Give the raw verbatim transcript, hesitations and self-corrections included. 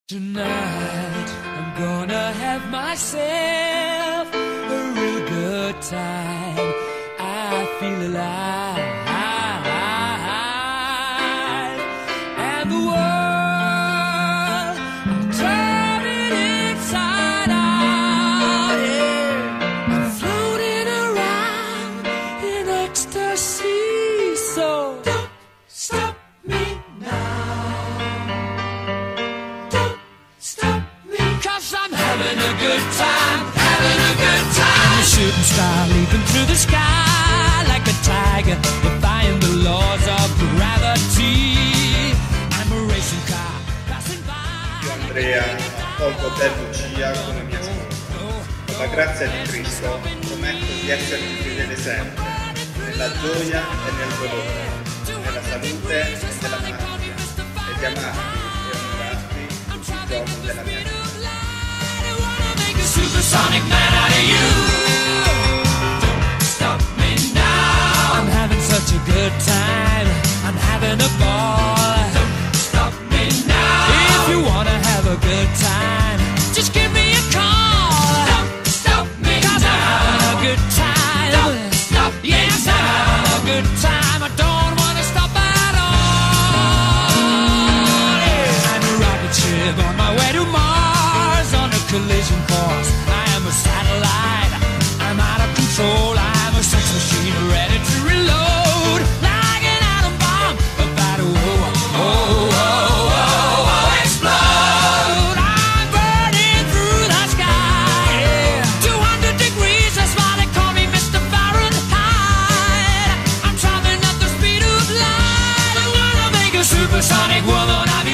Tonight I'm gonna have myself a real good time. I feel alive, and the world I'm turning inside out. Yeah, I'm floating around in ecstasy. So don't stop me now. I'm having a good time, having a good time. I'm a shooting star leaping through the sky like a tiger, defying the laws of gravity. I'm a racing car passing by. Io Andrea accolgo te Lucia come mia sposa. Con la grazia di Cristo prometto di esserti fedele sempre, nella gioia e nel dolore, nella salute e nella malattia, e di amarti e onorarti tutti i giorni della mia vita. Supersonic man out of you. Don't stop me now. I'm having such a good time. I'm having a ball. Don't stop me now. If you wanna have a good time, just give me a call. Don't stop me now. 'Cause I'm having a good time. Don't stop me now. Yes, I'm having a good time. I don't wanna stop at all. Yeah. I'm a rocket ship on my way to Mars on a collision course. I am a satellite, I'm out of control. I'm a sex machine ready to reload, like an atom bomb about to oh, oh, oh, oh, oh, explode. I'm burning through the sky, yeah. two hundred degrees, that's why they call me Mister Fahrenheit. I'm traveling at the speed of light. I'm gonna make a supersonic woman of